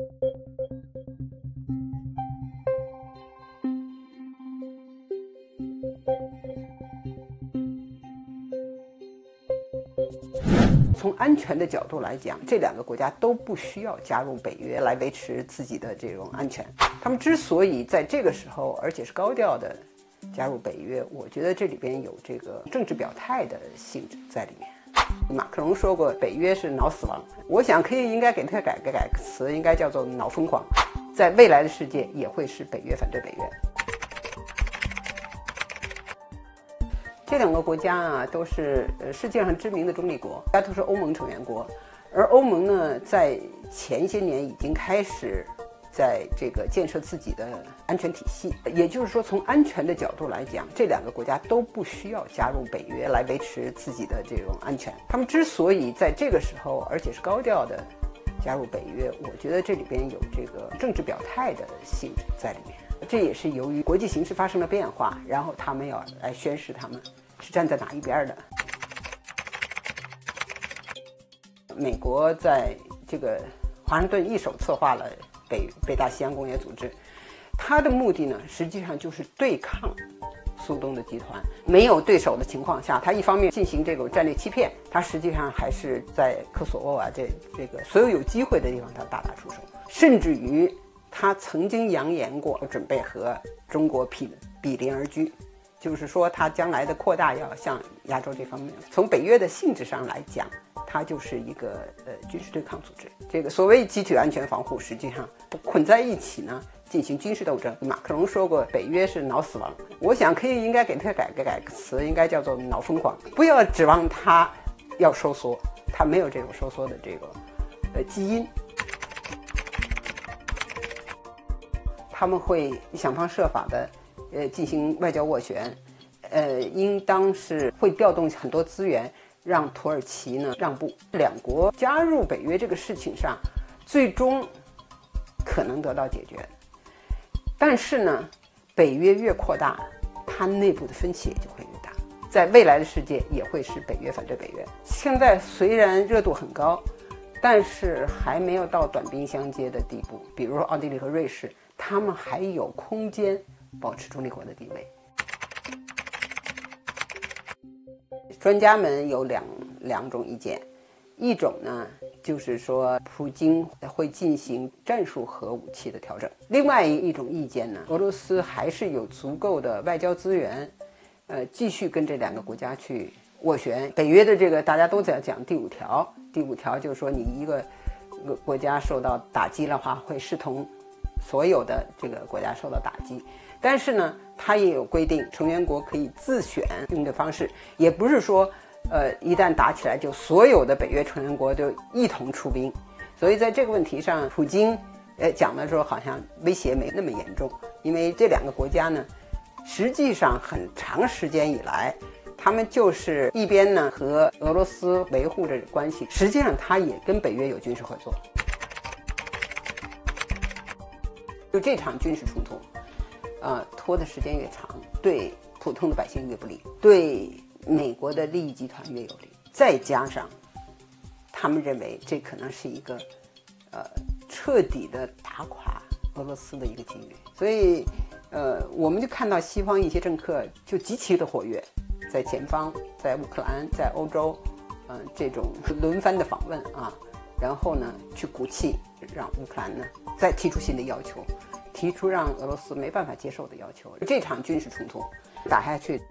从安全的角度来讲，这两个国家都不需要加入北约来维持自己的这种安全。他们之所以在这个时候，而且是高调的加入北约，我觉得这里边有这个政治表态的性质在里面。马克龙说过，北约是脑死亡，我想应该给他改个词，应该叫做脑疯狂。在未来的世界也会是北约反对北约。这两个国家啊，都是世界上知名的中立国，大家都是欧盟成员国。而欧盟呢，在前些年已经开始在这个建设自己的安全体系，也就是说，从安全的角度来讲，这两个国家都不需要加入北约来维持自己的这种安全。他们之所以在这个时候，而且是高调的加入北约，我觉得这里边有这个政治表态的性质在里面。这也是由于国际形势发生了变化，然后他们要来宣示他们是站在哪一边的。美国在这个华盛顿一手策划了北大西洋公约组织，它的目的呢，实际上就是对抗苏东的集团。没有对手的情况下，它一方面进行这种战略欺骗，它实际上还是在科索沃啊这个所有机会的地方，它大打出手，甚至于他曾经扬言过准备和中国比邻而居。就是说，它将来的扩大要向亚洲这方面。从北约的性质上来讲，它就是一个军事对抗组织。这个所谓集体安全防护，实际上混在一起呢，进行军事斗争。马克龙说过，北约是脑死亡，我想应该给它改个词，应该叫做脑疯狂。不要指望它要收缩，它没有这种收缩的这个基因。他们会想方设法的进行外交斡旋，应当是会调动很多资源，让土耳其呢让步。两国加入北约这个事情上，最终可能得到解决。但是呢，北约越扩大，它内部的分歧也就会越大。在未来的世界也会是北约反对北约。现在虽然热度很高，但是还没有到短兵相接的地步。比如说奥地利和瑞士，他们还有空间保持中立国的地位。专家们有两种意见，一种呢就是说普京会进行战术核武器的调整，另外一种意见呢，俄罗斯还是有足够的外交资源，继续跟这两个国家去斡旋。北约的这个大家都在讲第五条，第五条就是说你一个国家受到打击的话，会视同所有的这个国家受到打击。但是呢，它也有规定，成员国可以自选应对方式，也不是说一旦打起来就所有的北约成员国就一同出兵。所以在这个问题上，普京讲的时候好像威胁没那么严重，因为这两个国家呢，实际上很长时间以来，他们就是一边呢和俄罗斯维护着关系，实际上他也跟北约有军事合作。就这场军事冲突，拖的时间越长，对普通的百姓越不利，对美国的利益集团越有利。再加上他们认为这可能是一个彻底的打垮俄罗斯的一个机遇，所以我们就看到西方一些政客就极其的活跃，在前方，在乌克兰，在欧洲，这种轮番的访问啊，然后呢去鼓气让乌克兰呢再提出新的要求，提出让俄罗斯没办法接受的要求。这场军事冲突打下去，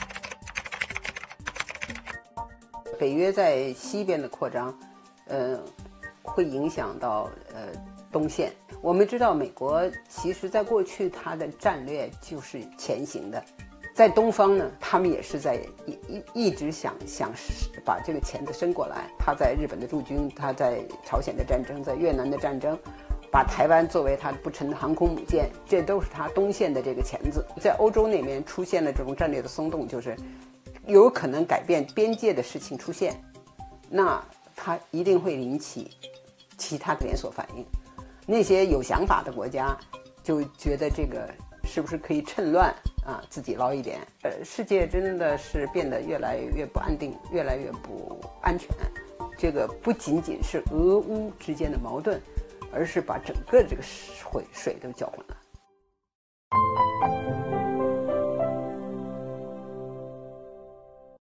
北约在西边的扩张，会影响到东线。我们知道美国其实在过去它的战略就是前行的，在东方呢，他们也是在一直想把这个钳子伸过来。他在日本的驻军，他在朝鲜的战争，在越南的战争，把台湾作为他不沉的航空母舰，这都是他东线的这个钳子。在欧洲那边出现了这种战略的松动，就是有可能改变边界的事情出现，那它一定会引起其他的连锁反应。那些有想法的国家就觉得这个是不是可以趁乱啊自己捞一点。世界真的是变得越来越不安定，越来越不安全。这个不仅仅是俄乌之间的矛盾， 而是把整个这个水都搅浑了。